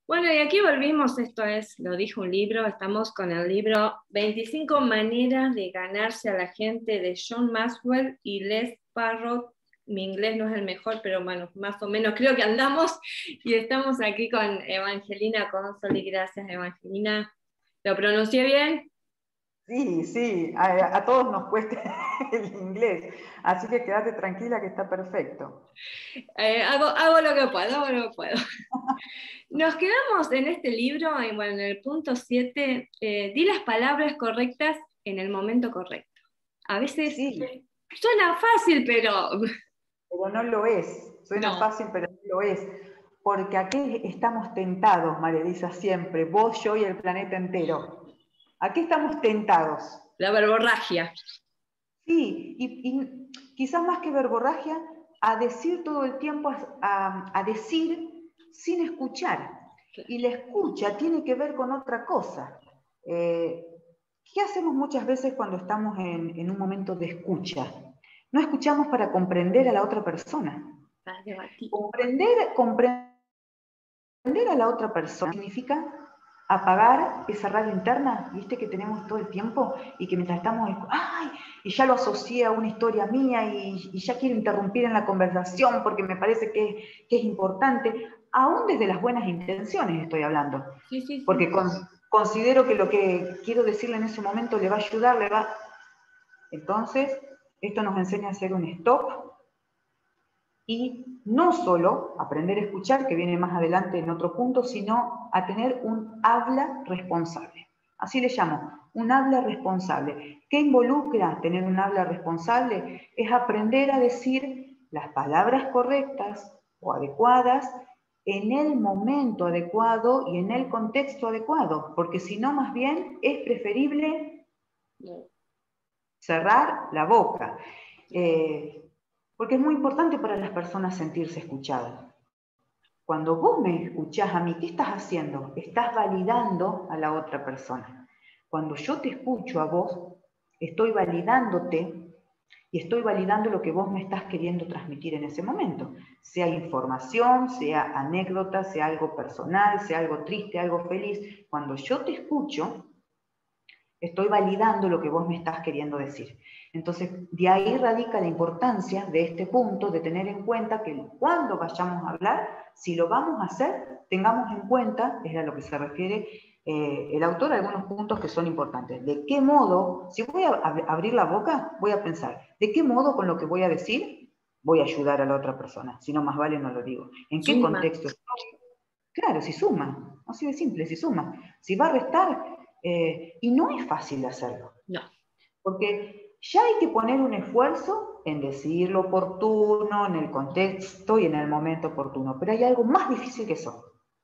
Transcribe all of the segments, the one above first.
Bueno, y aquí volvimos, esto es, lo dijo un libro, estamos con el libro 25 maneras de ganarse a la gente de John Maxwell y Les Parrott. Mi inglés no es el mejor, pero bueno, más o menos creo que andamos y estamos aquí con Evangelina Consoli. Gracias, Evangelina. ¿Lo pronuncié bien? Sí, sí, a todos nos cuesta el inglés, así que quédate tranquila que está perfecto. Hago lo que puedo, hago lo que puedo. Nos quedamos en este libro, bueno, en el punto 7. Di las palabras correctas en el momento correcto. A veces Sí, suena fácil, pero pero no lo es. Suena no. fácil, pero no lo es. Porque aquí estamos tentados, María Elisa, siempre, vos, yo y el planeta entero. Aquí estamos tentados. La verborragia. Sí, y quizás más que verborragia, a decir todo el tiempo, a decir sin escuchar. Y la escucha tiene que ver con otra cosa. Eh, ¿Qué hacemos muchas veces cuando estamos en un momento de escucha? No escuchamos para comprender a la otra persona. Para debatir. Comprender a la otra persona significa apagar esa radio interna, viste, que tenemos todo el tiempo y que mientras estamos, ¡ay! Y ya lo asocié a una historia mía y ya quiero interrumpir en la conversación porque me parece que es importante, aún desde las buenas intenciones estoy hablando, Sí, sí, sí. porque considero que lo que quiero decirle en ese momento le va a ayudar, le va... Entonces, esto nos enseña a hacer un stop y no solo aprender a escuchar, que viene más adelante en otro punto, sino a tener un habla responsable. Así le llamo, un habla responsable. ¿Qué involucra tener un habla responsable? Es aprender a decir las palabras correctas o adecuadas en el momento adecuado y en el contexto adecuado, porque si no, más bien es preferible cerrar la boca. Porque es muy importante para las personas sentirse escuchadas. Cuando vos me escuchás a mí, ¿qué estás haciendo? Estás validando a la otra persona. Cuando yo te escucho a vos, estoy validándote y estoy validando lo que vos me estás queriendo transmitir en ese momento. Sea información, sea anécdota, sea algo personal, sea algo triste, algo feliz. Cuando yo te escucho, estoy validando lo que vos me estás queriendo decir. Entonces, de ahí radica la importancia de este punto, de tener en cuenta que cuando vayamos a hablar, si lo vamos a hacer, tengamos en cuenta, es a lo que se refiere el autor, algunos puntos que son importantes. ¿De qué modo, si voy a abrir la boca, voy a pensar, ¿de qué modo con lo que voy a decir voy a ayudar a la otra persona? Si no, más vale no lo digo. ¿En qué Suma. contexto estoy? Claro, si suma, así de simple, si suma. Si va a restar, y no es fácil hacerlo, No. porque ya hay que poner un esfuerzo en decir lo oportuno, en el contexto y en el momento oportuno, pero hay algo más difícil que eso,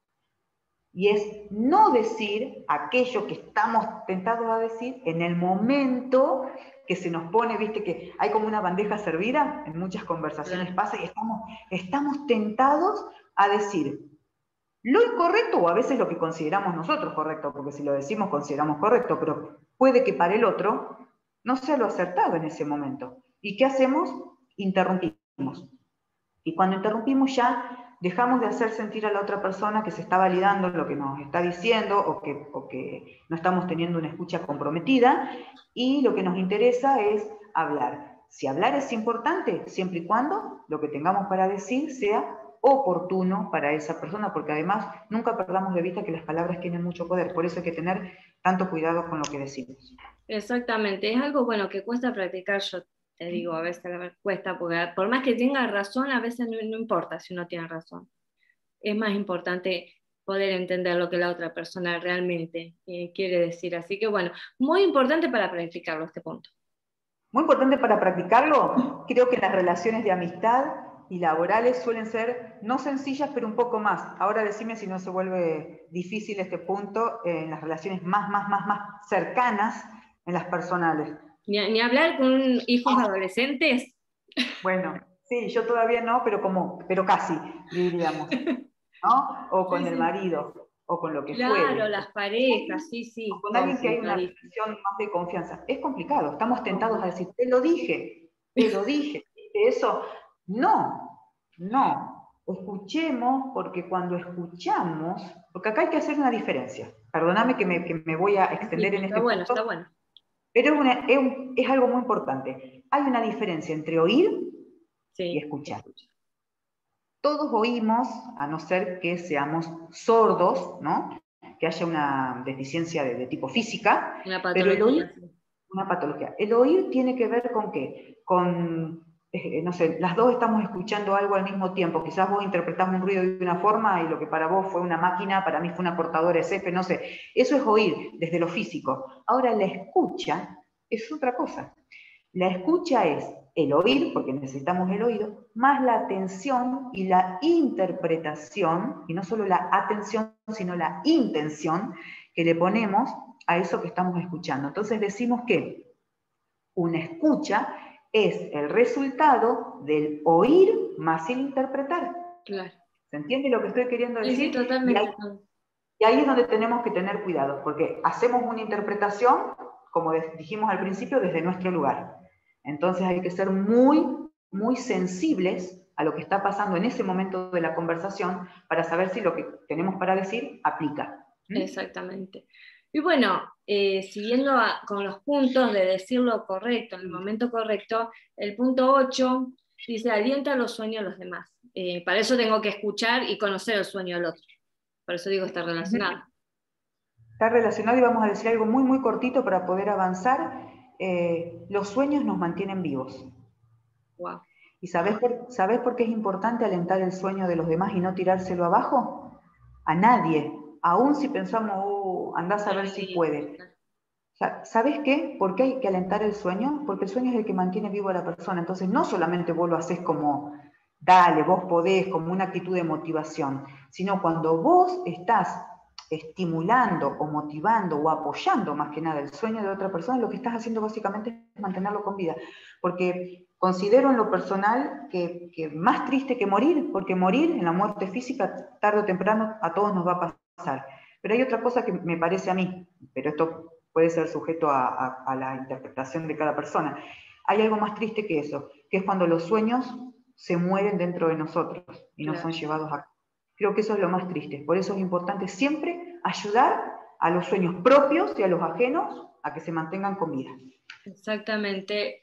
y es no decir aquello que estamos tentados a decir en el momento que se nos pone, viste que hay como una bandeja servida, en muchas conversaciones Claro. pasa y estamos tentados a decir lo incorrecto o a veces lo que consideramos nosotros correcto, porque si lo decimos consideramos correcto, pero puede que para el otro no sea lo acertado en ese momento. ¿Y qué hacemos? Interrumpimos. Y cuando interrumpimos ya dejamos de hacer sentir a la otra persona que se está validando lo que nos está diciendo o que no estamos teniendo una escucha comprometida y lo que nos interesa es hablar. Si hablar es importante, siempre y cuando lo que tengamos para decir sea oportuno para esa persona, porque además nunca perdamos de vista que las palabras tienen mucho poder, por eso hay que tener tanto cuidado con lo que decimos. Exactamente. Es algo bueno que cuesta practicar, yo te digo, a veces cuesta, porque por más que tenga razón, a veces no importa si uno tiene razón. Es más importante poder entender lo que la otra persona realmente quiere decir. Así que bueno, muy importante para practicarlo este punto. Muy importante para practicarlo, creo que las relaciones de amistad y laborales suelen ser no sencillas, pero un poco más. Ahora decime si no se vuelve difícil este punto en las relaciones más cercanas, en las personales. Ni hablar con hijos adolescentes. Bueno, sí, yo todavía no, pero casi, diríamos, ¿no? O con Sí, el sí. marido, o con lo que Claro, fuere. las parejas, sí, O sí, con alguien que hay una complicadísimo. relación más de confianza. Es complicado, estamos tentados a Complicado. decir, te lo dije, ¿viste eso? No, no. Escuchemos, porque cuando escuchamos, porque acá hay que hacer una diferencia. Perdóname que me voy a extender Sí, en está este bueno, punto, está bueno. pero es algo muy importante. Hay una diferencia entre oír y Sí, escuchar. escucha. Todos oímos, a no ser que seamos sordos, ¿no? Que haya una deficiencia de tipo física, Una pero el oír, patología, sí. una patología. El oír tiene que ver con qué? Con, no sé, las dos estamos escuchando algo al mismo tiempo. Quizás vos interpretás un ruido de una forma y lo que para vos fue una máquina, para mí fue una cortadora de césped, no sé. Eso es oír desde lo físico. Ahora la escucha es otra cosa. La escucha es el oír, porque necesitamos el oído, más la atención y la interpretación, y no solo la atención, sino la intención que le ponemos a eso que estamos escuchando. Entonces decimos que una escucha es el resultado del oír más el interpretar. Claro. ¿Se entiende lo que estoy queriendo Sí, sí, decir? totalmente. Y ahí es donde tenemos que tener cuidado, porque hacemos una interpretación, como dijimos al principio, desde nuestro lugar. Entonces hay que ser muy, muy sensibles a lo que está pasando en ese momento de la conversación para saber si lo que tenemos para decir aplica. Exactamente. Y bueno, siguiendo con los puntos de decir lo correcto, en el momento correcto, el punto 8 dice, alienta los sueños de los demás. Para eso tengo que escuchar y conocer el sueño del otro. Por eso digo, está relacionado. Está relacionado y vamos a decir algo muy, muy cortito para poder avanzar. Los sueños nos mantienen vivos. Wow. ¿Y sabés por qué es importante alentar el sueño de los demás y no tirárselo abajo? A nadie, aún si pensamos, andás a ver si puede. O sea, ¿sabés qué? ¿Por qué hay que alentar el sueño? Porque el sueño es el que mantiene vivo a la persona. Entonces, no solamente vos lo haces como, dale, vos podés, como una actitud de motivación, sino cuando vos estás estimulando o motivando o apoyando más que nada el sueño de otra persona, lo que estás haciendo básicamente es mantenerlo con vida. Porque considero en lo personal que más triste que morir, porque morir en la muerte física, tarde o temprano, a todos nos va a pasar. Pero hay otra cosa que me parece a mí, pero esto puede ser sujeto a la interpretación de cada persona. Hay algo más triste que eso, que es cuando los sueños se mueren dentro de nosotros y no Claro. son llevados a... Creo que eso es lo más triste. Por eso es importante siempre ayudar a los sueños propios y a los ajenos a que se mantengan con vida. Exactamente.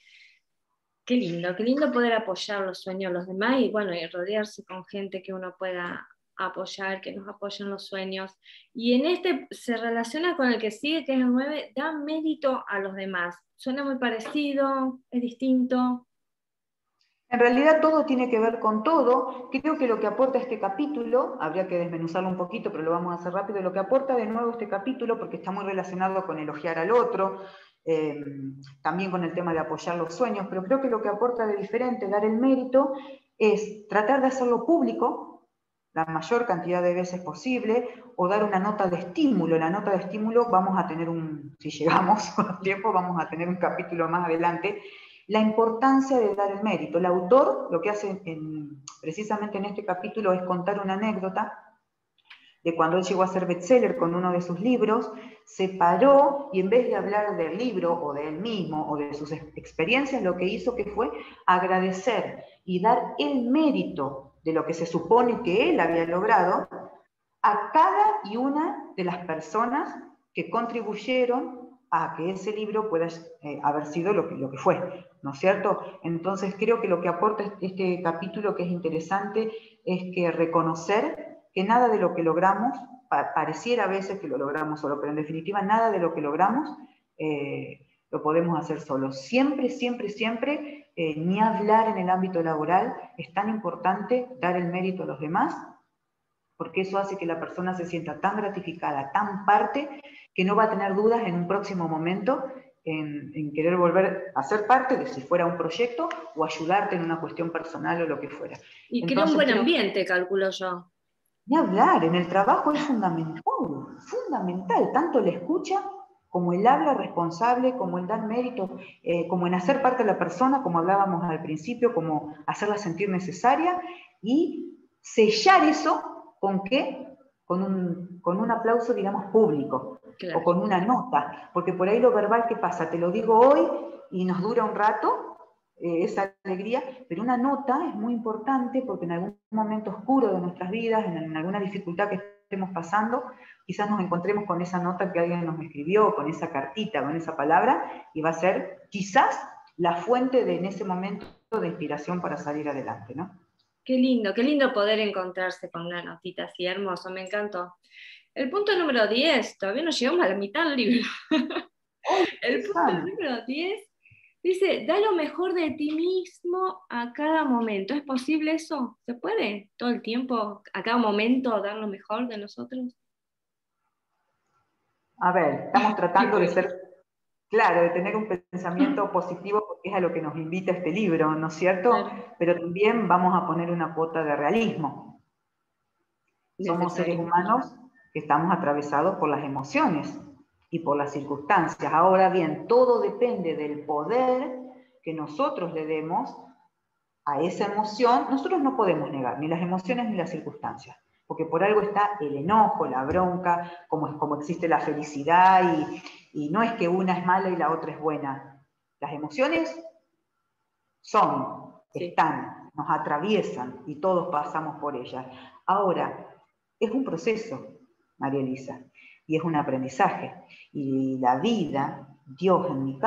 Qué lindo poder apoyar los sueños de los demás y bueno, y rodearse con gente que uno pueda apoyar, que nos apoyen los sueños. Y en este se relaciona con el que sigue, que es el 9, da mérito a los demás. Suena muy parecido, es distinto. En realidad todo tiene que ver con todo. Creo que lo que aporta este capítulo, habría que desmenuzarlo un poquito, pero lo vamos a hacer rápido, lo que aporta de nuevo este capítulo, porque está muy relacionado con elogiar al otro, también con el tema de apoyar los sueños, pero creo que lo que aporta de diferente, dar el mérito, es tratar de hacerlo público la mayor cantidad de veces posible, o dar una nota de estímulo. La nota de estímulo vamos a tener si llegamos con tiempo, vamos a tener un capítulo más adelante, la importancia de dar el mérito. El autor lo que hace precisamente en este capítulo es contar una anécdota de cuando él llegó a ser bestseller con uno de sus libros, se paró y en vez de hablar del libro o de él mismo o de sus experiencias, lo que hizo que fue agradecer y dar el mérito de lo que se supone que él había logrado a cada y una de las personas que contribuyeron a que ese libro pueda haber sido lo que fue, ¿no es cierto? Entonces creo que lo que aporta este capítulo que es interesante es que reconocer que nada de lo que logramos, pareciera a veces que lo logramos solo, pero en definitiva nada de lo que logramos lo podemos hacer solos. Siempre, siempre, siempre, ni hablar en el ámbito laboral, es tan importante dar el mérito a los demás, porque eso hace que la persona se sienta tan gratificada, tan parte, que no va a tener dudas en un próximo momento en querer volver a ser parte de si fuera un proyecto o ayudarte en una cuestión personal o lo que fuera. Y crea un Entonces buen creo que ambiente, calculo yo. ni hablar, en el trabajo es fundamental, fundamental, tanto la escucha como el habla responsable, como el dar mérito, como en hacer parte de la persona, como hablábamos al principio, como hacerla sentir necesaria y sellar eso ¿con qué? Con un aplauso, digamos, público o Claro. con una nota, porque por ahí lo verbal, ¿qué pasa? Te lo digo hoy y nos dura un rato, esa alegría, pero una nota es muy importante porque en algún momento oscuro de nuestras vidas, en alguna dificultad que estemos pasando, quizás nos encontremos con esa nota que alguien nos escribió, con esa cartita, con esa palabra, y va a ser quizás la fuente de en ese momento de inspiración para salir adelante, ¿no? Qué lindo poder encontrarse con una notita así, hermoso, me encantó. El punto número 10, todavía no llegamos a la mitad del libro. ¡Oh, El punto interesante! número 10 dice, da lo mejor de ti mismo a cada momento. ¿Es posible eso? ¿Se puede todo el tiempo, a cada momento, dar lo mejor de nosotros? A ver, estamos Qué tratando de pregunta. ser, claro, de tener un pensamiento positivo porque es a lo que nos invita este libro, ¿no es cierto? Claro, Pero también vamos a poner una cuota de realismo. Somos seres necesario. humanos que estamos atravesados por las emociones y por las circunstancias. Ahora bien, todo depende del poder que nosotros le demos a esa emoción. Nosotros no podemos negar ni las emociones ni las circunstancias, porque por algo está el enojo, la bronca, como existe la felicidad, y no es que una es mala y la otra es buena. Las emociones son, Sí. están, nos atraviesan y todos pasamos por ellas. Ahora, es un proceso, María Elisa, y es un aprendizaje. Y la vida, Dios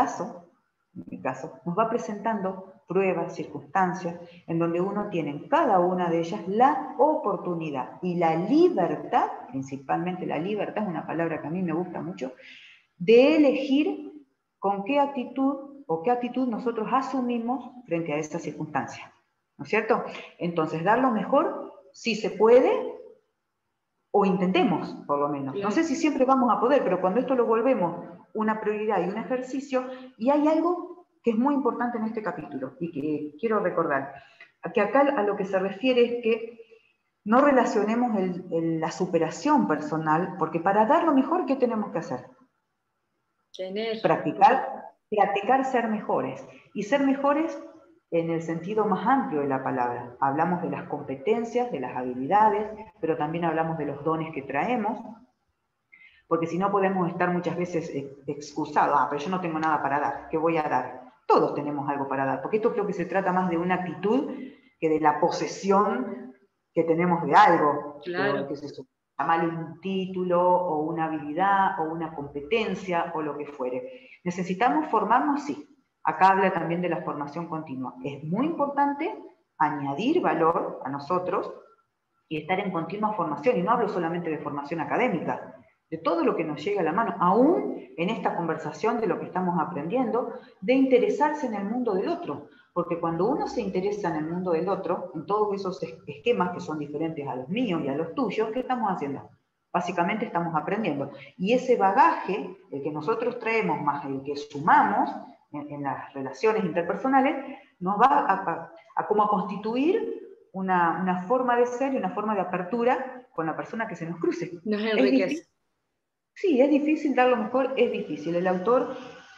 en mi caso, nos va presentando pruebas, circunstancias, en donde uno tiene en cada una de ellas la oportunidad y la libertad, principalmente la libertad es una palabra que a mí me gusta mucho, de elegir con qué actitud o qué actitud nosotros asumimos frente a esa circunstancia. ¿No es cierto? Entonces, dar lo mejor, si se puede, o intentemos, por lo menos. No Claro. sé si siempre vamos a poder, pero cuando esto lo volvemos una prioridad y un ejercicio, y hay algo que es muy importante en este capítulo, y que quiero recordar, que acá a lo que se refiere es que no relacionemos la superación personal, porque para dar lo mejor, ¿qué tenemos que hacer? Tener. Practicar ser mejores. Y ser mejores en el sentido más amplio de la palabra. Hablamos de las competencias, de las habilidades, pero también hablamos de los dones que traemos, porque si no podemos estar muchas veces excusados, pero yo no tengo nada para dar, ¿qué voy a dar? Todos tenemos algo para dar, porque esto creo que se trata más de una actitud que de la posesión que tenemos de algo, Claro. que se llamarle un título o una habilidad o una competencia o lo que fuere. Necesitamos formarnos, sí. Acá habla también de la formación continua. Es muy importante añadir valor a nosotros y estar en continua formación. Y no hablo solamente de formación académica, de todo lo que nos llega a la mano, aún en esta conversación de lo que estamos aprendiendo, de interesarse en el mundo del otro. Porque cuando uno se interesa en el mundo del otro, en todos esos esquemas que son diferentes a los míos y a los tuyos, ¿qué estamos haciendo? Básicamente estamos aprendiendo. Y ese bagaje, el que nosotros traemos más el que sumamos en las relaciones interpersonales, nos va a como a constituir una forma de ser y una forma de apertura con la persona que se nos cruce. Nos Es enriquece. difícil, sí, es difícil dar lo mejor, es difícil. El autor,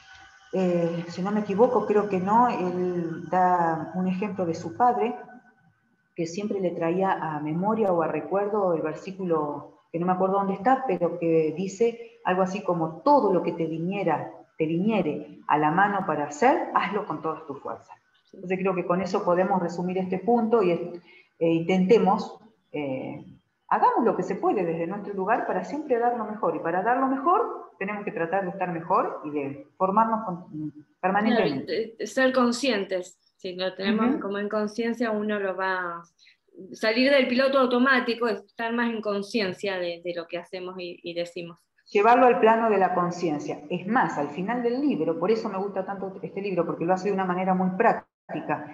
si no me equivoco, creo que no, él da un ejemplo de su padre, que siempre le traía a memoria o a recuerdo el versículo, que no me acuerdo dónde está, pero que dice algo así como: todo lo que te viniere a la mano para hacer, hazlo con todas tus fuerzas. Entonces creo que con eso podemos resumir este punto y intentemos, hagamos lo que se puede desde nuestro lugar para siempre dar lo mejor. Y para dar lo mejor tenemos que tratar de estar mejor y de formarnos Claro, permanentemente. ser conscientes. Si lo tenemos Ujú. como en conciencia, uno lo va a salir del piloto automático, estar más en conciencia de lo que hacemos y decimos. Llevarlo al plano de la conciencia. Es más, al final del libro, por eso me gusta tanto este libro, porque lo hace de una manera muy práctica,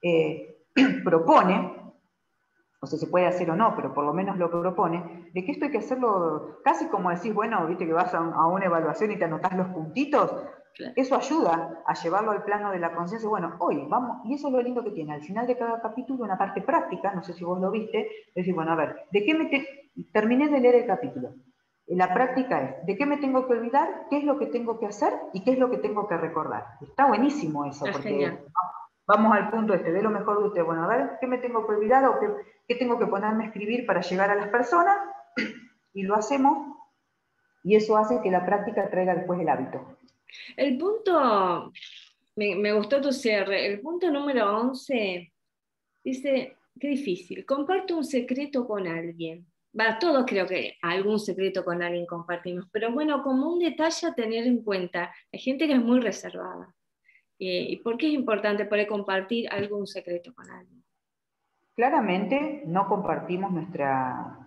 propone, no sé si se puede hacer o no, pero por lo menos lo propone, de que esto hay que hacerlo casi como decís, bueno, viste que vas a una evaluación y te anotás los puntitos, Claro. eso ayuda a llevarlo al plano de la conciencia. Bueno, hoy vamos, y eso es lo lindo que tiene, al final de cada capítulo una parte práctica, no sé si vos lo viste, es decir, bueno, a ver, ¿de qué terminé de leer el capítulo? La práctica es, ¿de qué me tengo que olvidar? ¿Qué es lo que tengo que hacer? ¿Y qué es lo que tengo que recordar? Está buenísimo eso, Está genial. porque vamos al punto este, de lo mejor de usted. Bueno, a ver, ¿qué me tengo que olvidar o qué tengo que ponerme a escribir para llegar a las personas? Y lo hacemos, y eso hace que la práctica traiga después el hábito. El punto Me gustó tu cierre. El punto número 11 dice, qué difícil, comparte un secreto con alguien. Va, todos creo que algún secreto con alguien compartimos, pero bueno, como un detalle a tener en cuenta, hay gente que es muy reservada. ¿Y por qué es importante poder compartir algún secreto con alguien? Claramente no compartimos nuestra...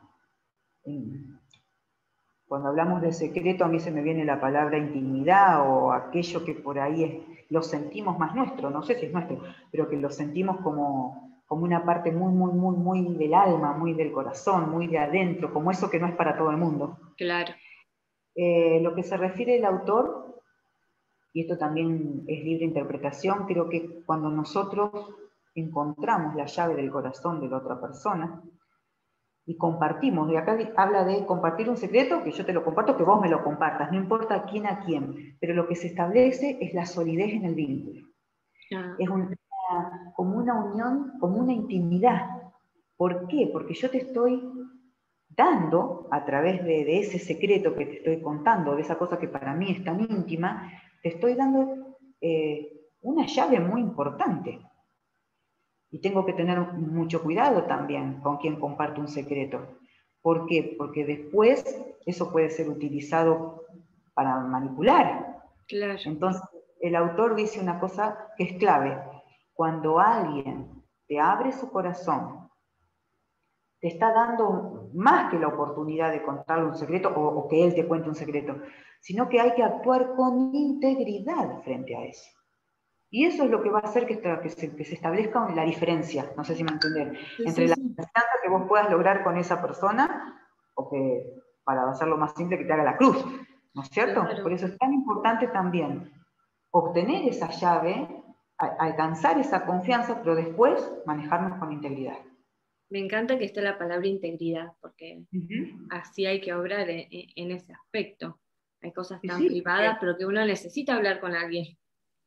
Cuando hablamos de secreto, a mí se me viene la palabra intimidad o aquello que por ahí lo sentimos más nuestro, no sé si es nuestro, pero que lo sentimos como una parte muy, muy, muy, muy del alma, muy del corazón, muy de adentro, como eso que no es para todo el mundo. Claro. Lo que se refiere el autor, y esto también es libre interpretación, creo que cuando nosotros encontramos la llave del corazón de la otra persona, y compartimos, y acá habla de compartir un secreto, que yo te lo comparto, que vos me lo compartas, no importa quién a quién, pero lo que se establece es la solidez en el vínculo. Ah, Es como una unión, como una intimidad. ¿Por qué? Porque yo te estoy dando, a través de ese secreto que te estoy contando, de esa cosa que para mí es tan íntima, te estoy dando una llave muy importante. Y tengo que tener mucho cuidado también con quien comparto un secreto. ¿Por qué? Porque después eso puede ser utilizado para manipular. claro. Entonces, el autor dice una cosa que es clave. Cuando alguien te abre su corazón, te está dando más que la oportunidad de contarle un secreto o que él te cuente un secreto, sino que hay que actuar con integridad frente a eso. Y eso es lo que va a hacer que se establezca la diferencia, no sé si me entienden, Sí, entre sí, la sí. confianza que vos puedas lograr con esa persona o que, para hacerlo más simple, que te haga la cruz, ¿no es cierto? Por Claro. eso es tan importante también obtener esa llave, alcanzar esa confianza, pero después manejarnos con integridad. Me encanta que esté la palabra integridad, porque Uh-huh. así hay que obrar en ese aspecto. Hay cosas Y tan sí, privadas, pero que uno necesita hablar con alguien.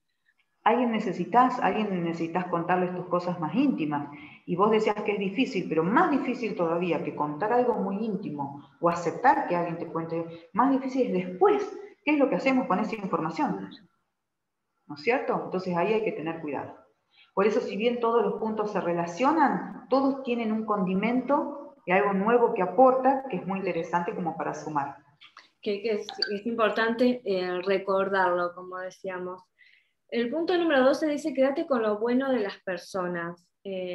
alguien necesitas contarles tus cosas más íntimas. Y vos decías que es difícil, pero más difícil todavía que contar algo muy íntimo o aceptar que alguien te cuente, más difícil es después. ¿Qué es lo que hacemos con esa información? ¿No es cierto? Entonces ahí hay que tener cuidado. Por eso, si bien todos los puntos se relacionan, todos tienen un condimento y algo nuevo que aporta, que es muy interesante como para sumar. Es importante recordarlo, como decíamos. El punto número 12 dice, quédate con lo bueno de las personas.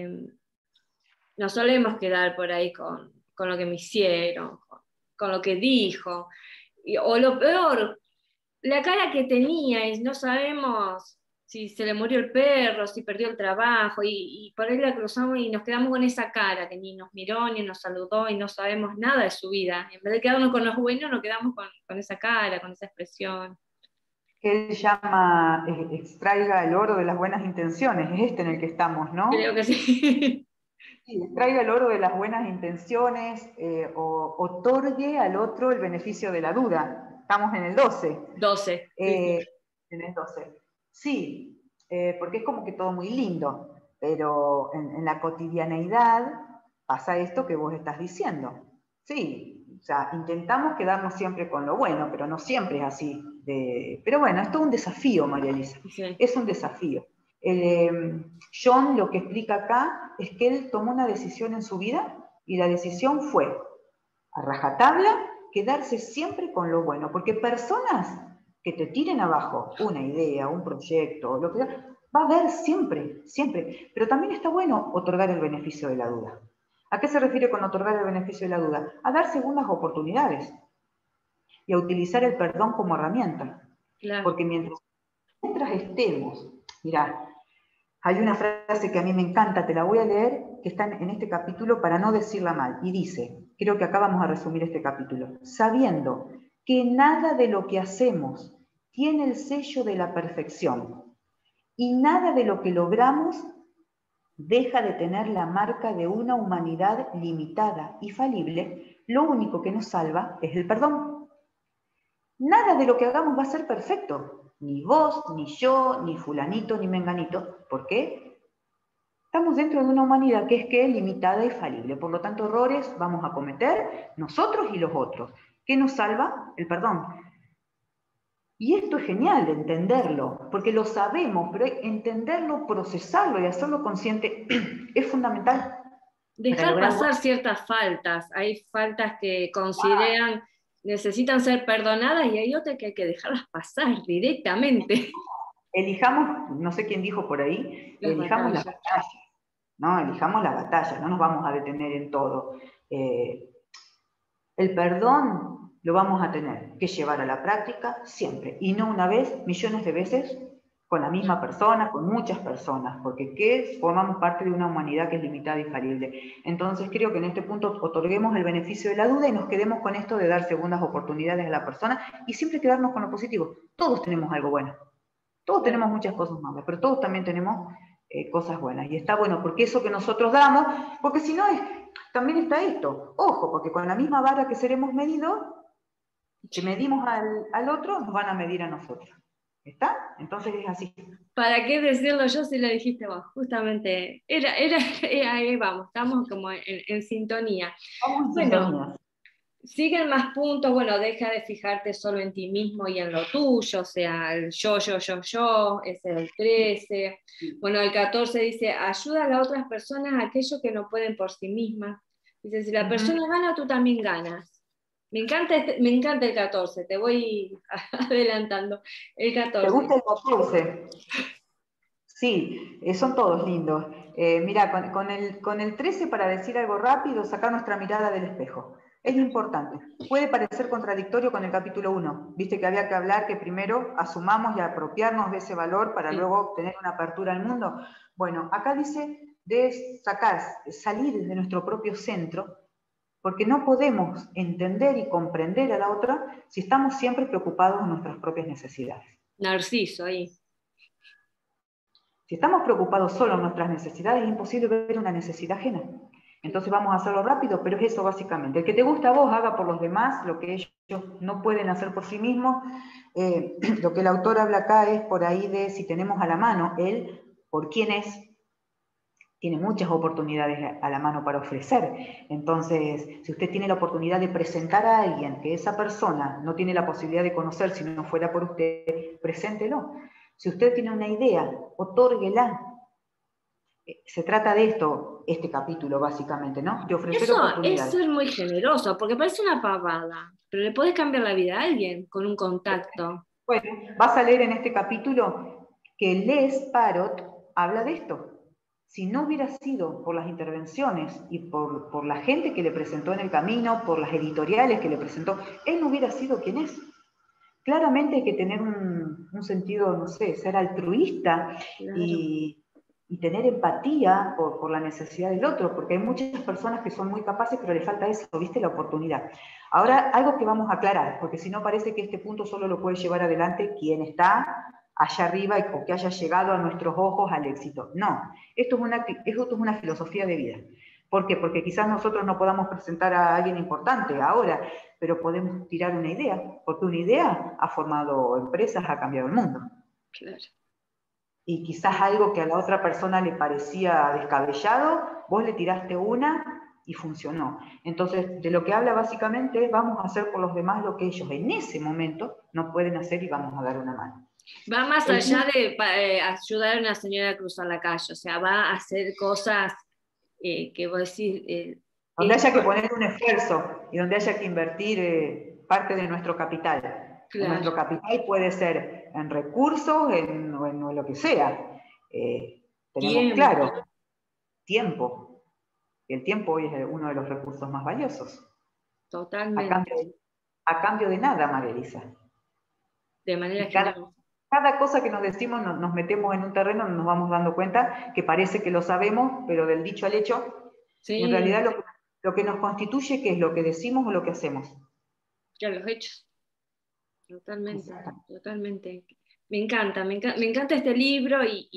No solemos quedar por ahí con lo que me hicieron, con lo que dijo. O lo peor, la cara que tenía, y no sabemos si se le murió el perro, si perdió el trabajo, y por ahí la cruzamos y nos quedamos con esa cara, que ni nos miró, ni nos saludó, y no sabemos nada de su vida. En vez de quedarnos con los buenos, nos quedamos con esa cara, con esa expresión. Que él llama, extraiga el oro de las buenas intenciones, es este en el que estamos, Creo que ¿no? sí. Sí, extraiga el oro de las buenas intenciones o otorgue al otro el beneficio de la duda. Estamos en el 12. 12. Sí, sí. En el 12. Sí, porque es como que todo muy lindo, pero en la cotidianeidad pasa esto que vos estás diciendo. Sí, o sea, intentamos quedarnos siempre con lo bueno, pero no siempre es así. Pero bueno, es todo un desafío, María Elisa. Sí. Es un desafío. John lo que explica acá es que él tomó una decisión en su vida y la decisión fue, a rajatabla, quedarse siempre con lo bueno, porque personas que te tiren abajo una idea, un proyecto, lo que sea, va a haber siempre, siempre, pero también está bueno otorgar el beneficio de la duda. ¿A qué se refiere con otorgar el beneficio de la duda? A dar segundas oportunidades y a utilizar el perdón como herramienta, Claro. porque mientras estemos, mirá, hay una frase que a mí me encanta, te la voy a leer, que está en este capítulo para no decirla mal, y dice, creo que acá vamos a resumir este capítulo, sabiendo que nada de lo que hacemos tiene el sello de la perfección y nada de lo que logramos deja de tener la marca de una humanidad limitada y falible, lo único que nos salva es el perdón. Nada de lo que hagamos va a ser perfecto, ni vos, ni yo, ni fulanito, ni menganito. ¿Por qué? Estamos dentro de una humanidad que es limitada y falible. Por lo tanto, errores vamos a cometer nosotros y los otros. ¿Qué nos salva? El perdón. Y esto es genial, entenderlo, porque lo sabemos, pero entenderlo, procesarlo y hacerlo consciente es fundamental para Dejar lograr. pasar ciertas faltas. Hay faltas que consideran necesitan ser perdonadas y hay otras que hay que dejarlas pasar directamente. Elijamos, no sé quién dijo por ahí, Las elijamos la batallas. batalla, ¿no? Elijamos la batalla, no nos vamos a detener en todo. El perdón lo vamos a tener que llevar a la práctica siempre, y no una vez, millones de veces, con la misma persona, con muchas personas, porque formamos parte de una humanidad que es limitada y falible. Entonces creo que en este punto otorguemos el beneficio de la duda y nos quedemos con esto de dar segundas oportunidades a la persona y siempre quedarnos con lo positivo. Todos tenemos algo bueno, todos tenemos muchas cosas malas, pero todos también tenemos cosas buenas. Y está bueno, porque eso que nosotros damos, porque si no también está esto, ojo, porque con la misma vara que seremos medidos, que medimos al otro, nos van a medir a nosotros. ¿Está? Entonces es así. ¿Para qué decirlo yo si lo dijiste vos? Justamente, ahí vamos, estamos como en sintonía. Vamos en Bueno, sintonía. siguen más puntos, bueno, deja de fijarte solo en ti mismo y en lo tuyo, o sea, el yo, ese es el 13. Bueno, el 14 dice, ayuda a las otras personas a aquello que no pueden por sí mismas. Dice, si la persona gana, tú también ganas. Me encanta el 14, te voy adelantando. El ¿Te 14. gusta el 14? Sí, son todos lindos. Mira, con el 13, para decir algo rápido, sacar nuestra mirada del espejo. Es importante. Puede parecer contradictorio con el capítulo 1. Viste que había que hablar que primero asumamos y apropiarnos de ese valor para luego tener una apertura al mundo. Bueno, acá dice de salir de nuestro propio centro, porque no podemos entender y comprender a la otra si estamos siempre preocupados en nuestras propias necesidades. Narciso ahí. Si estamos preocupados solo en nuestras necesidades, es imposible ver una necesidad ajena. Entonces vamos a hacerlo rápido, pero es eso básicamente. El que te gusta a vos, haga por los demás lo que ellos no pueden hacer por sí mismos. Lo que el autor habla acá es por ahí de si tenemos a la mano, él, por quién es, tiene muchas oportunidades a la mano para ofrecer. Entonces, si usted tiene la oportunidad de presentar a alguien que esa persona no tiene la posibilidad de conocer si no fuera por usted, preséntelo. Si usted tiene una idea, otórguela. Se trata de esto, este capítulo básicamente, ¿no? De ofrecer Eso es oportunidades. ser muy generoso, porque parece una pavada, pero le podés cambiar la vida a alguien con un contacto. Bueno, vas a leer en este capítulo que Les Parrot habla de esto. Si no hubiera sido por las intervenciones y por la gente que le presentó en el camino, por las editoriales que le presentó, él no hubiera sido quien es. Claramente hay que tener un sentido, no sé, ser altruista Claro. y tener empatía por la necesidad del otro, porque hay muchas personas que son muy capaces, pero le falta eso, ¿viste? La oportunidad. Ahora, algo que vamos a aclarar, porque si no parece que este punto solo lo puede llevar adelante quien está allá arriba o que haya llegado a nuestros ojos al éxito. No, esto es una filosofía de vida. ¿Por qué? Porque quizás nosotros no podamos presentar a alguien importante ahora, pero podemos tirar una idea, porque una idea ha formado empresas, ha cambiado el mundo. Claro. Y quizás algo que a la otra persona le parecía descabellado, vos le tiraste una y funcionó. Entonces, de lo que habla básicamente es vamos a hacer por los demás lo que ellos en ese momento no pueden hacer y vamos a dar una mano. Va más allá de ayudar a una señora a cruzar la calle, o sea, va a hacer cosas que vos decís... donde haya que poner un esfuerzo y donde haya que invertir parte de nuestro capital. Claro. Nuestro capital puede ser en recursos o en lo que sea. Tenemos claro, tiempo. Y el tiempo hoy es uno de los recursos más valiosos. Totalmente. A cambio de nada, María Elisa. De manera Y general. cada cosa que nos decimos nos metemos en un terreno, nos vamos dando cuenta que parece que lo sabemos, pero del dicho al hecho, Sí. y en realidad lo que nos constituye, ¿qué es lo que decimos o lo que hacemos? Ya los hechos. Totalmente, totalmente. Me encanta este libro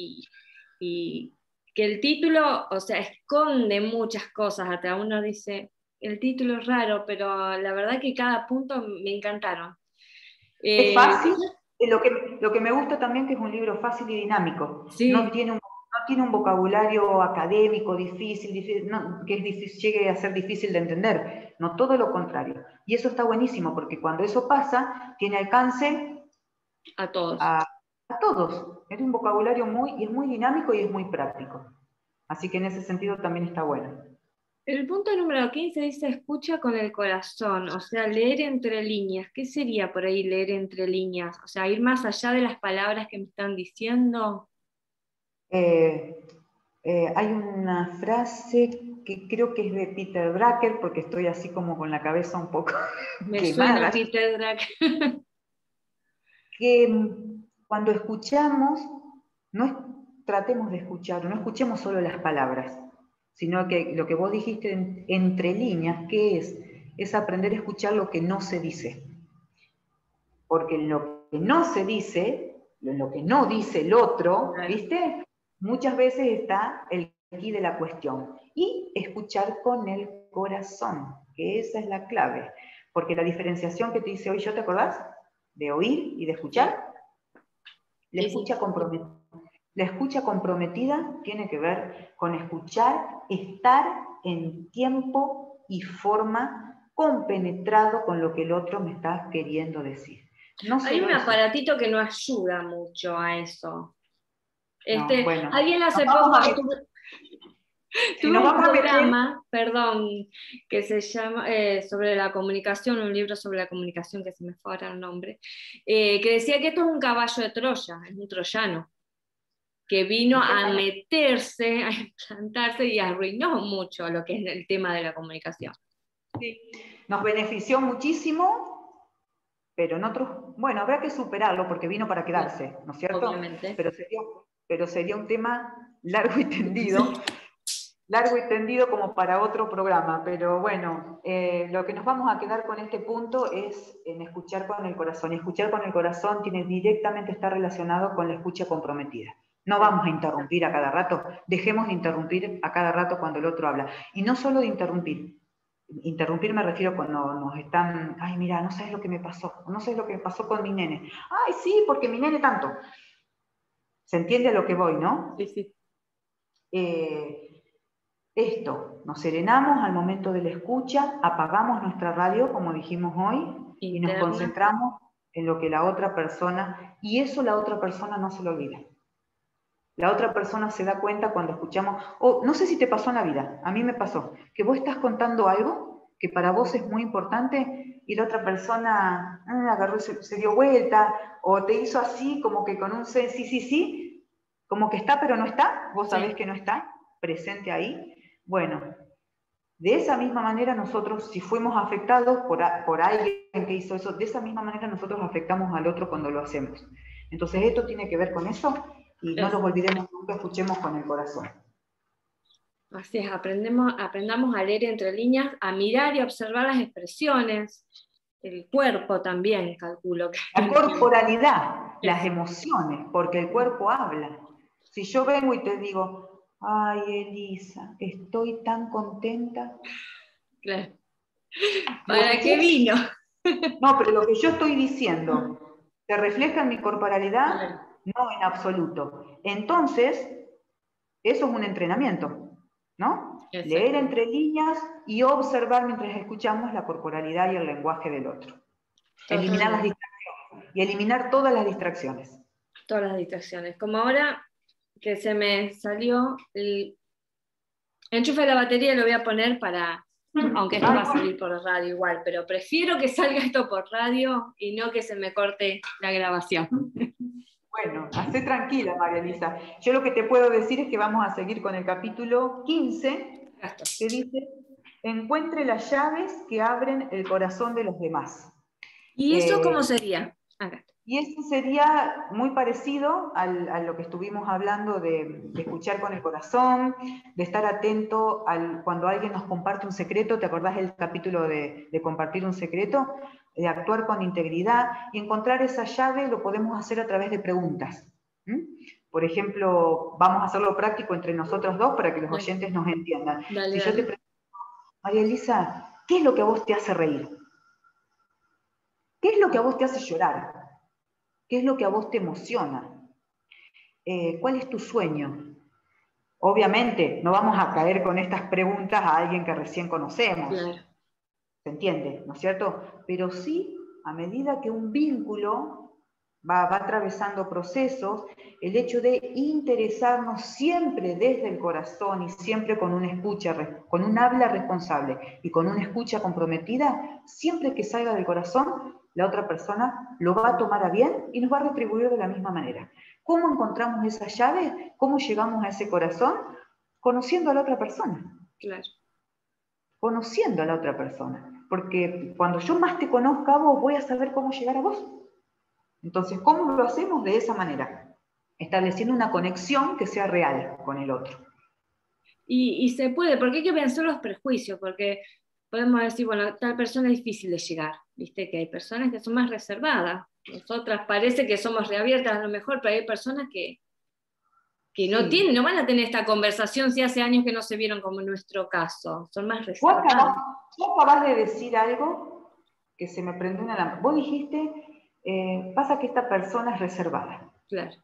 y que el título, o sea, esconde muchas cosas. Hasta uno dice, el título es raro, pero la verdad que cada punto me encantaron. Es fácil, lo que me gusta también que es un libro fácil y dinámico. Sí. No tiene un vocabulario académico difícil no, que llegue a ser difícil de entender. No, todo lo contrario. Y eso está buenísimo, porque cuando eso pasa, tiene alcance A todos. A todos. Es un vocabulario es muy dinámico y es muy práctico. Así que en ese sentido también está bueno. El punto número 15 dice escucha con el corazón, o sea, leer entre líneas. ¿Qué sería por ahí leer entre líneas? O sea, ir más allá de las palabras que me están diciendo. Hay una frase que creo que es de Peter Drucker, porque estoy así como con la cabeza un poco Me suena quemada, Peter Drucker. que cuando escuchamos, tratemos de escuchar, no escuchemos solo las palabras, sino que lo que vos dijiste entre líneas, ¿qué es? Es aprender a escuchar lo que no se dice. Porque en lo que no se dice, en lo que no dice el otro, Claro. ¿viste? Muchas veces está el aquí de la cuestión. Y escuchar con el corazón, que esa es la clave. Porque la diferenciación que te dice hoy, ¿yo te acordás? De oír y de escuchar. La escucha comprometida tiene que ver con escuchar, estar en tiempo y forma compenetrado con lo que el otro me está queriendo decir. No Hay un solo eso. aparatito que no ayuda mucho a eso. No, bueno, Alguien hace poco tuve un programa, perdón, que se llama sobre la comunicación, un libro sobre la comunicación que se me fue ahora el nombre, que decía que esto es un caballo de Troya, es un troyano, que vino a meterse, a implantarse y arruinó mucho lo que es el tema de la comunicación. Sí. Nos benefició muchísimo, pero en otros, bueno, habrá que superarlo porque vino para quedarse, ¿no es cierto? Obviamente. Pero sería un tema largo y tendido. Largo y tendido como para otro programa, pero bueno, lo que nos vamos a quedar con este punto es en escuchar con el corazón. Y escuchar con el corazón directamente está relacionado con la escucha comprometida. No vamos a interrumpir a cada rato, dejemos de interrumpir a cada rato cuando el otro habla. Y no solo de interrumpir. Interrumpir me refiero cuando nos están, ay mira, no sabes lo que me pasó, no sabes lo que me pasó con mi nene. Ay sí, porque mi nene tanto. ¿Se entiende a lo que voy, no? Sí, sí. Esto, nos serenamos al momento de la escucha, apagamos nuestra radio, como dijimos hoy, y nos concentramos en lo que la otra persona, y eso la otra persona no se lo olvida. La otra persona se da cuenta cuando escuchamos, no sé si te pasó en la vida, a mí me pasó, que vos estás contando algo que para vos es muy importante y la otra persona agarró, se dio vuelta, o te hizo así, como que con un sí, sí, sí, como que está pero no está, vos sabés que no está presente ahí. Bueno, de esa misma manera nosotros, si fuimos afectados por alguien que hizo eso, de esa misma manera nosotros afectamos al otro cuando lo hacemos. Entonces esto tiene que ver con eso y no nos olvidemos nunca, escuchemos con el corazón. Así es, aprendamos a leer entre líneas, a mirar y observar las expresiones, el cuerpo también, calculo. La corporalidad, las emociones, porque el cuerpo habla. Si yo vengo y te digo, ay Elisa, estoy tan contenta. Claro. ¿Para qué vino? No, pero lo que yo estoy diciendo, ¿se refleja en mi corporalidad? Claro. No, en absoluto. Entonces, eso es un entrenamiento, ¿no? Leer entre líneas y observar mientras escuchamos la corporalidad y el lenguaje del otro. Eliminar las distracciones y eliminar todas las distracciones. Todas las distracciones. Como ahora que se me salió el enchufe de la batería, lo voy a poner para, aunque esto va a salir por radio igual, pero prefiero que salga esto por radio y no que se me corte la grabación. Bueno, hacé tranquila, María Elisa. Yo lo que te puedo decir es que vamos a seguir con el capítulo 15, que dice, encuentre las llaves que abren el corazón de los demás. ¿Y eso cómo sería? Acá. Y eso sería muy parecido a lo que estuvimos hablando de escuchar con el corazón, de estar atento cuando alguien nos comparte un secreto. ¿Te acordás del capítulo de compartir un secreto? De actuar con integridad y encontrar esa llave lo podemos hacer a través de preguntas. Por ejemplo, vamos a hacerlo práctico entre nosotros dos para que los oyentes nos entiendan. Si yo te pregunto, María Elisa, ¿qué es lo que a vos te hace reír? ¿Qué es lo que a vos te hace llorar? ¿Qué es lo que a vos te emociona? ¿Cuál es tu sueño? Obviamente, no vamos a caer con estas preguntas a alguien que recién conocemos. Claro. ¿Se entiende? ¿No es cierto? Pero sí, a medida que un vínculo va atravesando procesos, el hecho de interesarnos siempre desde el corazón y siempre con una escucha, con un habla responsable y con una escucha comprometida, siempre que salga del corazón, la otra persona lo va a tomar a bien y nos va a retribuir de la misma manera. ¿Cómo encontramos esa llave? ¿Cómo llegamos a ese corazón? Conociendo a la otra persona. Claro. Conociendo a la otra persona. Porque cuando yo más te conozca a vos, voy a saber cómo llegar a vos. Entonces, ¿cómo lo hacemos? De esa manera, estableciendo una conexión que sea real con el otro. Y se puede, porque hay que vencer los prejuicios, porque podemos decir, bueno, tal persona es difícil de llegar, viste que hay personas que son más reservadas, nosotras parece que somos reabiertas a lo mejor, pero hay personas que no Sí. no van a tener esta conversación si hace años que no se vieron, como en nuestro caso, son más reservadas. Vos acabás de decir algo que se me prendió una lámpara. Vos dijiste, pasa que esta persona es reservada. Claro.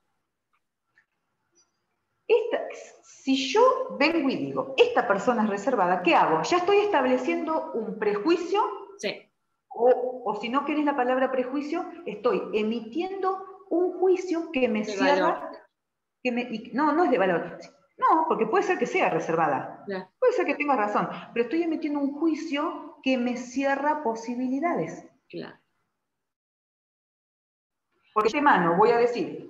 Si yo vengo y digo, esta persona es reservada, ¿qué hago? ¿Ya estoy estableciendo un prejuicio? Sí. O si no querés la palabra prejuicio, estoy emitiendo un juicio que me cierra. No es de valor. No, porque puede ser que sea reservada. Claro. Puede ser que tenga razón, pero estoy emitiendo un juicio que me cierra posibilidades. Claro. Porque de mano voy a decir,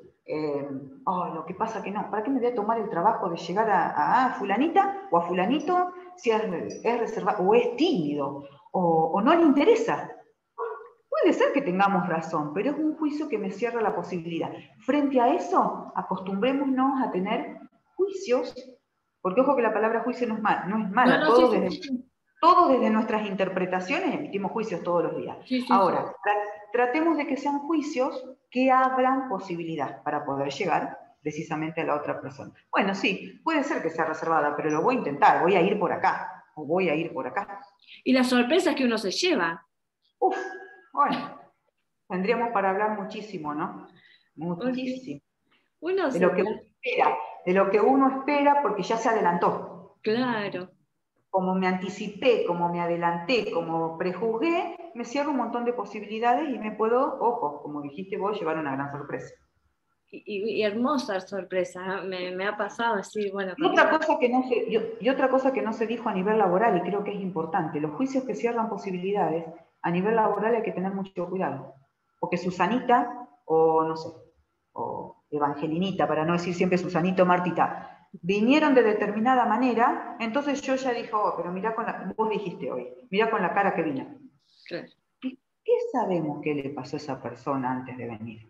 lo que pasa que no, ¿para qué me voy a tomar el trabajo de llegar a fulanita o a fulanito si es reservado o es tímido o no le interesa? Puede ser que tengamos razón, pero es un juicio que me cierra la posibilidad. Frente a eso, acostumbrémonos a tener juicios, porque ojo que la palabra juicio no es mala, No, todos desde nuestras interpretaciones emitimos juicios todos los días. Sí. Ahora, tratemos de que sean juicios que abran posibilidad para poder llegar precisamente a la otra persona. Bueno, sí, puede ser que sea reservada, pero lo voy a intentar, voy a ir por acá, o voy a ir por acá. Y las sorpresas que uno se lleva. Bueno, tendríamos para hablar muchísimo, ¿no? Muchísimo. Uno de lo que uno espera porque ya se adelantó. Claro. Como me anticipé, como me adelanté, como prejuzgué, me cierro un montón de posibilidades y me puedo, ojo, como dijiste vos, llevar una gran sorpresa. Y hermosa sorpresa, me ha pasado así, bueno. Y otra cosa que no se dijo a nivel laboral, y creo que es importante, los juicios que cierran posibilidades, a nivel laboral hay que tener mucho cuidado. Porque Susanita, o no sé, o Evangelinita, para no decir siempre Susanito, Martita, vinieron de determinada manera, entonces yo ya dije, pero mirá vos dijiste hoy, mirá con la cara que vino. Claro. ¿Qué sabemos que le pasó a esa persona antes de venir?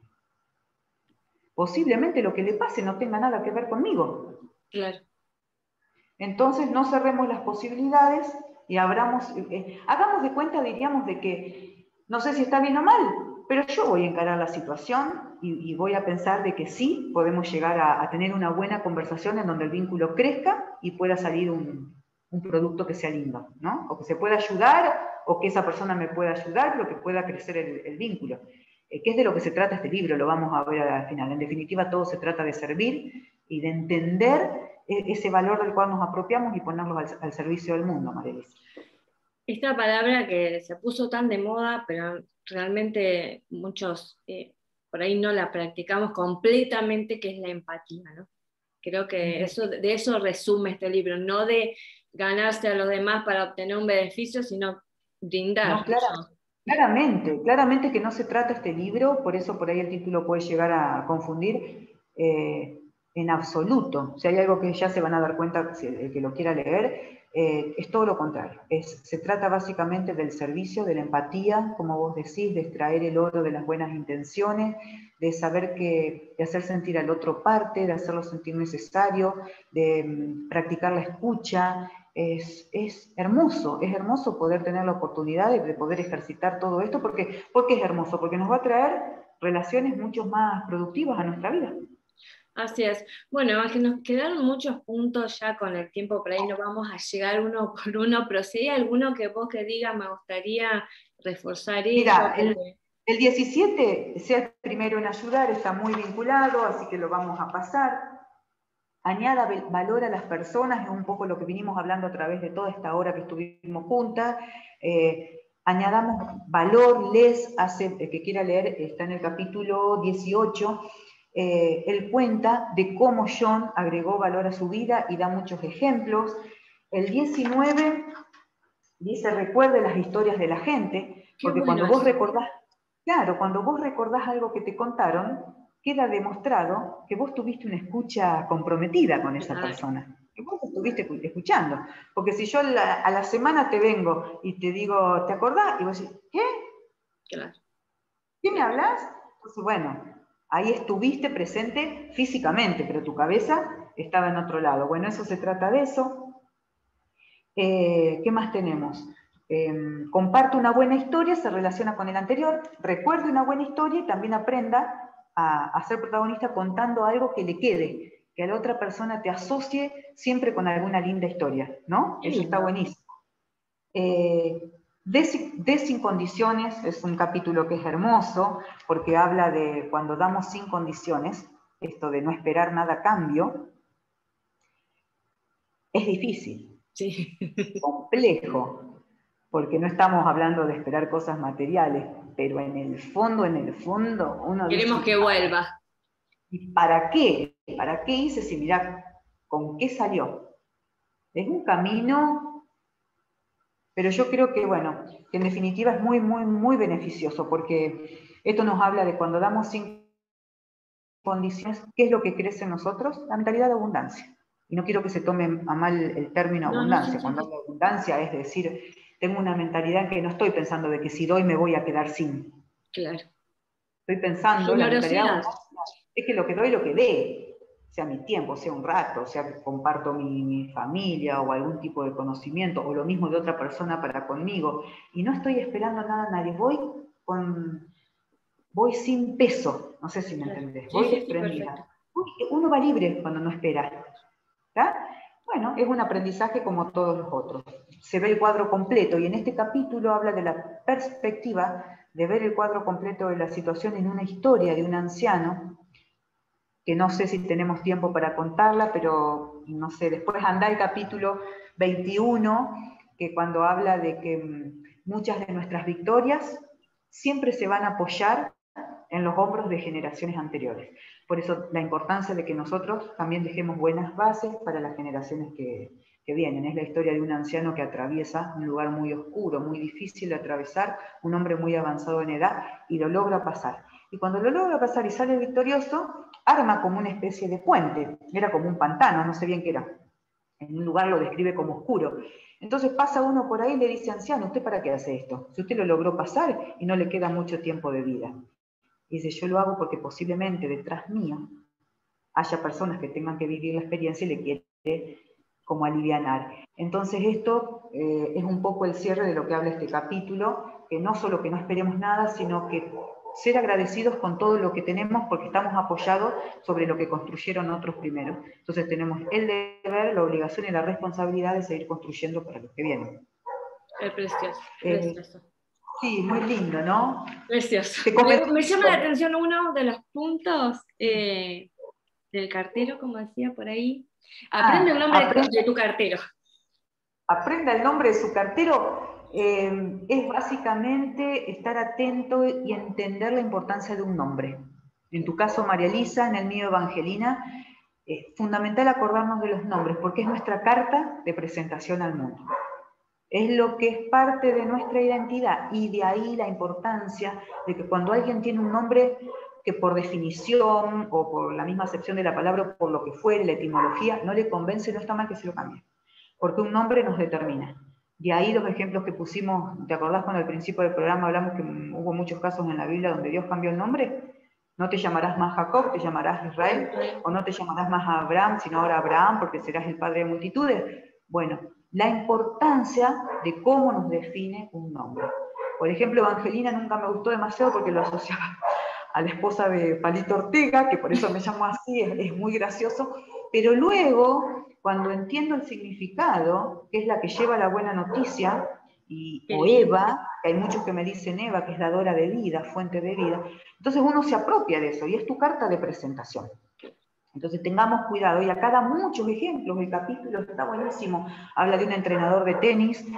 Posiblemente lo que le pase no tenga nada que ver conmigo. Claro. Entonces no cerremos las posibilidades y hagamos de cuenta, diríamos, de que no sé si está bien o mal, pero yo voy a encarar la situación y voy a pensar de que sí podemos llegar a tener una buena conversación en donde el vínculo crezca y pueda salir un producto que sea lindo, ¿no? O que se pueda ayudar, o que esa persona me pueda ayudar, pero que pueda crecer el vínculo. ¿Qué es de lo que se trata este libro? Lo vamos a ver al final. En definitiva, todo se trata de servir y de entender ese valor del cual nos apropiamos y ponerlo al servicio del mundo, Marelis. Esta palabra que se puso tan de moda, pero realmente muchos por ahí no la practicamos completamente, que es la empatía, ¿no? Creo que de eso resume este libro, no de ganarse a los demás para obtener un beneficio, sino brindar. No, claramente que no se trata este libro, por eso por ahí el título puede llegar a confundir en absoluto. Si hay algo que ya se van a dar cuenta, si el que lo quiera leer, es todo lo contrario. Se trata básicamente del servicio, de la empatía, como vos decís, de extraer el oro de las buenas intenciones, de saber de hacer sentir al otro parte, de hacerlo sentir necesario, de practicar la escucha. Es hermoso poder tener la oportunidad de poder ejercitar todo esto, porque es hermoso, porque nos va a traer relaciones mucho más productivas a nuestra vida. Así es. Bueno, Ángel, nos quedaron muchos puntos ya con el tiempo, por ahí no vamos a llegar uno por uno, pero si hay alguno que vos que digas, me gustaría reforzar esto. Mira, el 17, sea el primero en ayudar, está muy vinculado, así que lo vamos a pasar. Añada valor a las personas, es un poco lo que vinimos hablando a través de toda esta hora que estuvimos juntas. añadamos valor, el que quiera leer, está en el capítulo 18, él cuenta de cómo John agregó valor a su vida y da muchos ejemplos. El 19 dice, recuerde las historias de la gente, porque cuando vos recordás, claro, cuando vos recordás algo que te contaron, queda demostrado que vos tuviste una escucha comprometida con esa persona, que vos estuviste escuchando. Porque si yo a la semana te vengo y te digo, ¿te acordás? Y vos decís, ¿qué? Claro. ¿Qué me hablas? Entonces, bueno, ahí estuviste presente físicamente, pero tu cabeza estaba en otro lado. Bueno, eso se trata de eso. ¿Qué más tenemos? Comparte una buena historia, se relaciona con el anterior, recuerde una buena historia y también aprenda a ser protagonista contando algo que le quede, que a la otra persona te asocie siempre con alguna linda historia, ¿no? Eso está buenísimo. De sin condiciones es un capítulo que es hermoso porque habla de cuando damos sin condiciones, esto de no esperar nada a cambio, es difícil. Sí. Complejo, porque no estamos hablando de esperar cosas materiales, pero en el fondo, uno queremos dice, que vuelva. ¿y para qué? ¿Para qué hice si mirá con qué salió? Es un camino, pero yo creo que, bueno, que en definitiva es muy, muy, muy beneficioso, porque esto nos habla de cuando damos sin condiciones, ¿qué es lo que crece en nosotros? La mentalidad de abundancia. Y no quiero que se tome a mal el término abundancia. Sí. Cuando hablo de abundancia es decir, tengo una mentalidad en que no estoy pensando de que si doy me voy a quedar sin. Claro. Estoy pensando, la mentalidad de Generosidad. abundancia es que lo que doy, lo que dé, sea mi tiempo, sea un rato, sea que comparto mi familia o algún tipo de conocimiento, o lo mismo de otra persona para conmigo, y no estoy esperando nada a nadie, voy sin peso, no sé si me entendés, voy desprendida. Uno va libre cuando no espera. ¿Tá? Bueno, es un aprendizaje como todos los otros. Se ve el cuadro completo y en este capítulo habla de la perspectiva de ver el cuadro completo de la situación en una historia de un anciano, que no sé si tenemos tiempo para contarla, pero no sé, después anda el capítulo 21, que cuando habla de que muchas de nuestras victorias siempre se van a apoyar en los hombros de generaciones anteriores. Por eso la importancia de que nosotros también dejemos buenas bases para las generaciones que vienen. Es la historia de un anciano que atraviesa un lugar muy oscuro, muy difícil de atravesar, un hombre muy avanzado en edad, y lo logra pasar. Y cuando lo logra pasar y sale victorioso, arma como una especie de puente. Era como un pantano, no sé bien qué era. En un lugar lo describe como oscuro. Entonces pasa uno por ahí y le dice, anciano, ¿usted para qué hace esto? Si usted lo logró pasar y no le queda mucho tiempo de vida. Y dice, yo lo hago porque posiblemente detrás mío haya personas que tengan que vivir la experiencia y le quiere como alivianar. Entonces esto es un poco el cierre de lo que habla este capítulo, que no solo que no esperemos nada, sino que ser agradecidos con todo lo que tenemos porque estamos apoyados sobre lo que construyeron otros primero. Entonces tenemos el deber, la obligación y la responsabilidad de seguir construyendo para los que vienen. Es precioso, precioso. Sí, muy lindo, ¿no? Precioso. Me llama la atención uno de los puntos del cartero, como decía por ahí. Aprende el nombre de tu cartero. Aprenda el nombre de su cartero. Es básicamente estar atento y entender la importancia de un nombre. En tu caso, María Elisa, en el mío, Evangelina. Es fundamental acordarnos de los nombres porque es nuestra carta de presentación al mundo. Es lo que es parte de nuestra identidad y de ahí la importancia de que cuando alguien tiene un nombre que por definición o por la misma acepción de la palabra o por lo que fuere, la etimología, no le convence, no está mal que se lo cambie. Porque un nombre nos determina. De ahí los ejemplos que pusimos, ¿te acordás cuando al principio del programa hablamos que hubo muchos casos en la Biblia donde Dios cambió el nombre? No te llamarás más Jacob, te llamarás Israel, o no te llamarás más Abraham, sino ahora Abraham, porque serás el padre de multitudes. Bueno, la importancia de cómo nos define un nombre. Por ejemplo, Evangelina nunca me gustó demasiado porque lo asociaba a la esposa de Palito Ortega, que por eso me llamo así, es muy gracioso, pero luego, cuando entiendo el significado, que es la que lleva la buena noticia, o Eva, que hay muchos que me dicen Eva, que es dadora de vida, fuente de vida, entonces uno se apropia de eso, y es tu carta de presentación. Entonces tengamos cuidado, y acá da muchos ejemplos, el capítulo está buenísimo, habla de un entrenador de tenis,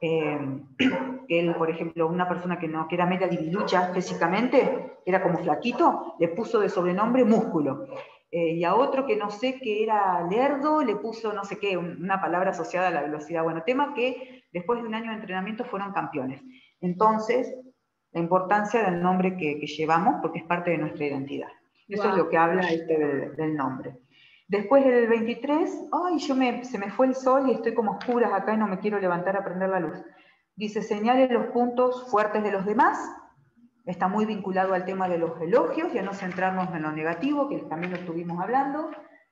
que él, por ejemplo, una persona que era media divilucha físicamente, era como flaquito, le puso de sobrenombre músculo. Y a otro que no sé que era lerdo, le puso no sé qué, una palabra asociada a la velocidad. Bueno, tema que después de un año de entrenamiento fueron campeones. Entonces, la importancia del nombre que llevamos, porque es parte de nuestra identidad. Eso es lo que habla del nombre. Después del 23, ay, se me fue el sol y estoy como oscuras acá y no me quiero levantar a prender la luz. Dice, señale los puntos fuertes de los demás. Está muy vinculado al tema de los elogios, ya no centrarnos en lo negativo, que también lo estuvimos hablando.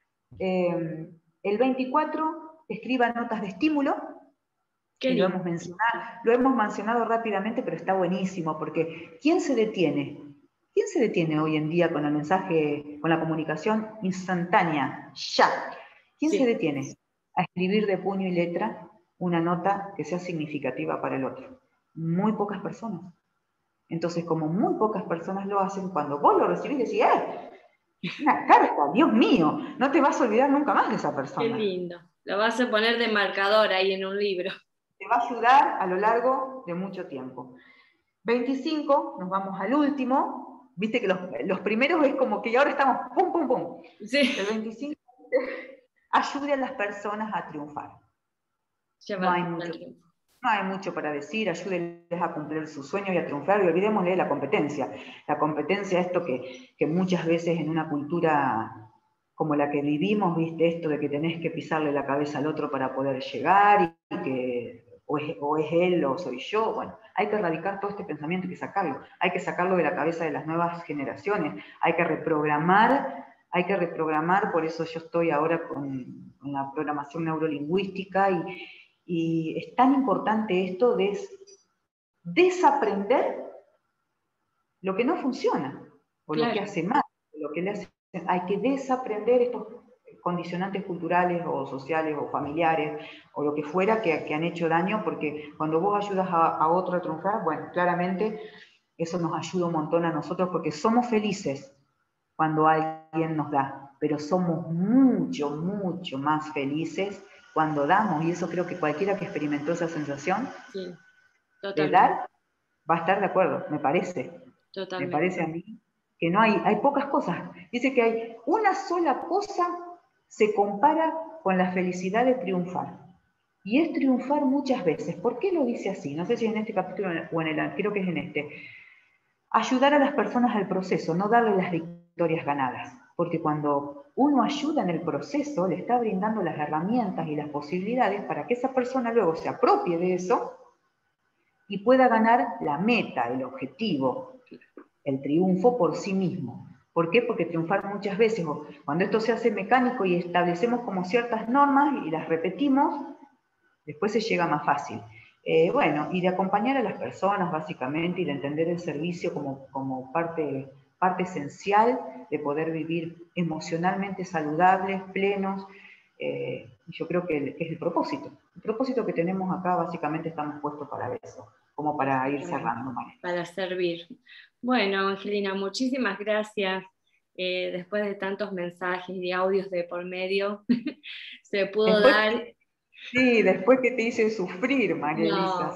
El 24, escriba notas de estímulo, que lo hemos mencionado rápidamente, pero está buenísimo, porque ¿quién se detiene? ¿Quién se detiene hoy en día con el mensaje, con la comunicación instantánea? Ya. ¿Quién se detiene a escribir de puño y letra una nota que sea significativa para el otro? Muy pocas personas. Entonces, como muy pocas personas lo hacen, cuando vos lo recibís, decís, una carta, Dios mío, no te vas a olvidar nunca más de esa persona. Qué lindo. Lo vas a poner de marcador ahí en un libro. Te va a ayudar a lo largo de mucho tiempo. 25, nos vamos al último. Viste que los primeros es como que ahora estamos pum, pum, pum. Sí. El 25, ayude a las personas a triunfar. No hay mucho para decir, ayúdenles a cumplir sus sueños y a triunfar, y olvidémosle la competencia. La competencia, esto que muchas veces en una cultura como la que vivimos, viste, esto de que tenés que pisarle la cabeza al otro para poder llegar, y que o es él o soy yo. Bueno, hay que erradicar todo este pensamiento y hay que sacarlo de la cabeza de las nuevas generaciones, hay que reprogramar, por eso yo estoy ahora con la programación neurolingüística, y es tan importante esto de desaprender lo que no funciona, o lo que hace mal, lo que le hace. Hay que desaprender estos condicionantes culturales o sociales o familiares o lo que fuera que han hecho daño, porque cuando vos ayudas a otro a triunfar, bueno, claramente eso nos ayuda un montón a nosotros, porque somos felices cuando alguien nos da, pero somos mucho, mucho más felices cuando damos, y eso creo que cualquiera que experimentó esa sensación de dar va a estar de acuerdo, me parece. Totalmente. Me parece a mí que no hay pocas cosas. Dice que hay una sola cosa se compara con la felicidad de triunfar. Y es triunfar muchas veces. ¿Por qué lo dice así? No sé si en este capítulo o en el, creo que es en este. Ayudar a las personas al proceso, no darle las victorias ganadas. Porque cuando uno ayuda en el proceso, le está brindando las herramientas y las posibilidades para que esa persona luego se apropie de eso y pueda ganar la meta, el objetivo, el triunfo por sí mismo. ¿Por qué? Porque triunfar muchas veces, cuando esto se hace mecánico y establecemos como ciertas normas y las repetimos, después se llega más fácil. Bueno, y de acompañar a las personas básicamente, y de entender el servicio como parte esencial de poder vivir emocionalmente saludables, plenos. Yo creo que es el propósito. El propósito que tenemos acá básicamente estamos puestos para eso, como para ir cerrando. Para servir. Bueno, Angelina, muchísimas gracias. Después de tantos mensajes y audios de por medio, se pudo dar... Sí, después que te hice sufrir, María Elisa.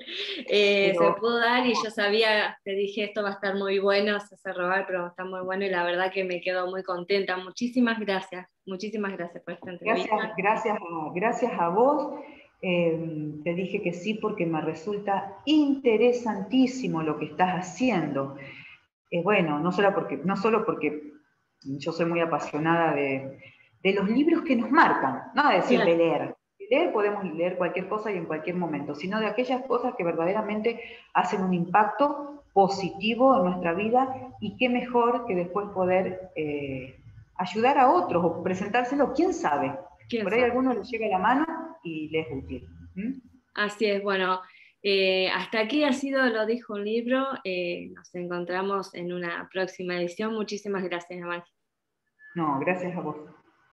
Se pudo dar, y yo sabía, te dije, esto va a estar muy bueno, se hace robar, pero va a estar muy bueno, y la verdad que me quedo muy contenta. Muchísimas gracias por esta entrevista. Gracias a vos. Te dije que sí porque me resulta interesantísimo lo que estás haciendo. Bueno, no solo porque yo soy muy apasionada de los libros que nos marcan, no de decir de leer. De leer podemos leer cualquier cosa y en cualquier momento, sino de aquellas cosas que verdaderamente hacen un impacto positivo en nuestra vida, y qué mejor que después poder ayudar a otros o presentárselo, quién sabe. Por ahí a alguno le llega la mano y le es útil. Así es, bueno, hasta aquí ha sido Lo dijo un libro. Nos encontramos en una próxima edición. Muchísimas gracias, Amanda. No, gracias a vos.